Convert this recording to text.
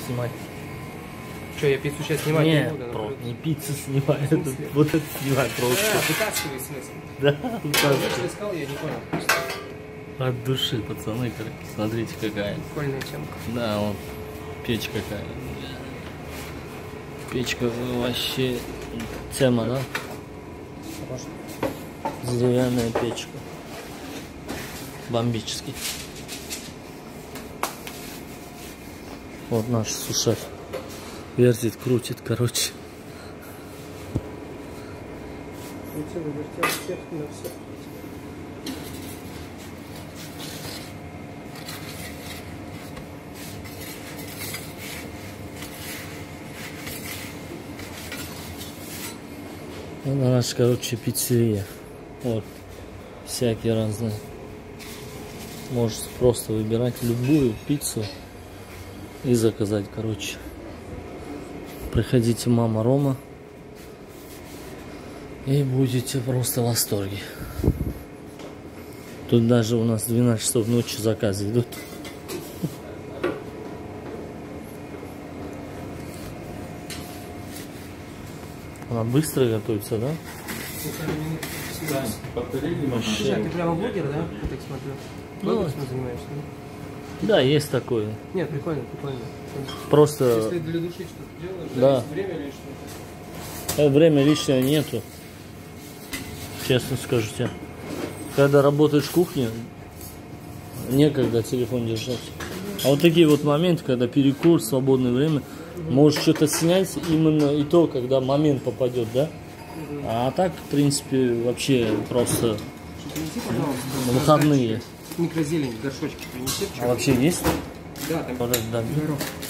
снимать. Что, я пиццу сейчас снимать не буду? Нет, не пиццу снимать, вот это снимать просто. Вытаскивай, в смысле? Да, Я искал, я не понял. от души, пацаны, смотрите какая. Прикольная темка. Да, вот печь какая. Печка вообще тема, да? Деревянная печка. Бомбический. Вот наш сушеф. Вертит, крутит, короче. Это наш, короче, пиццерия. Вот. Всякие разные. Можете просто выбирать любую пиццу и заказать, короче. Приходите, мама Рома, и будете просто в восторге. Тут даже у нас 12 часов ночи заказы идут. Она быстро готовится, да? Слушай, а ты прямо блогер, да? Я так смотрю. Блогерством занимаешься, да? Да, есть такое. Нет, прикольно, прикольно. Просто... Если для души что-то делаешь, да. Время лишнее. Время лишнего нету. Честно скажу тебе. Когда работаешь в кухне, некогда телефон держать. А вот такие вот моменты, когда перекур, свободное время, можешь что-то снять именно и то, когда момент попадет, да? А так, в принципе, вообще просто Принеси, пожалуйста, выходные. микрозелень в горшочке принеси. А вообще есть? Да, там Да. горох.